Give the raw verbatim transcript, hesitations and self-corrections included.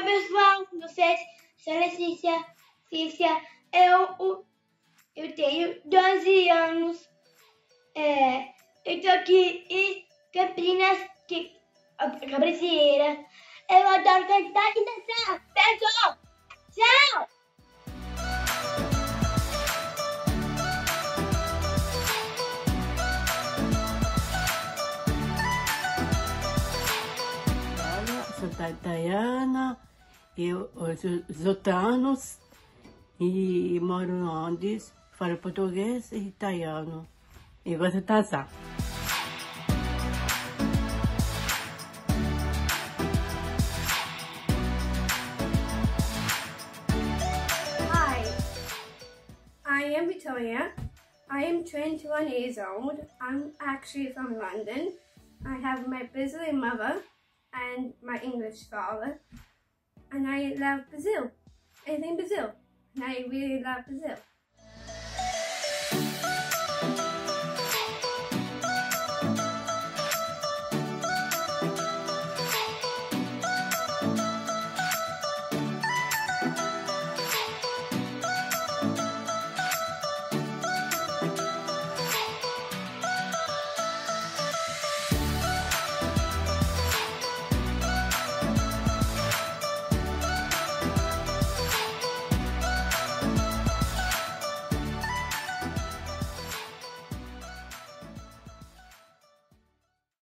Oi pessoal, vocês, sou Letícia, Cícia, eu, eu tenho doze anos, é, eu tô aqui em Campinas, que, Cabricieira, eu adoro cantar e dançar, pessoal, tchau! Sou Tayana, eu tenho dezoito anos e moro em Londres, falo português e italiano. E gosto de dançar. Hi, I am Victoria. I am twenty-one years old. I'm actually from London. I have my Brazilian mother and my English father, and I love Brazil. I live in Brazil, and I really love Brazil.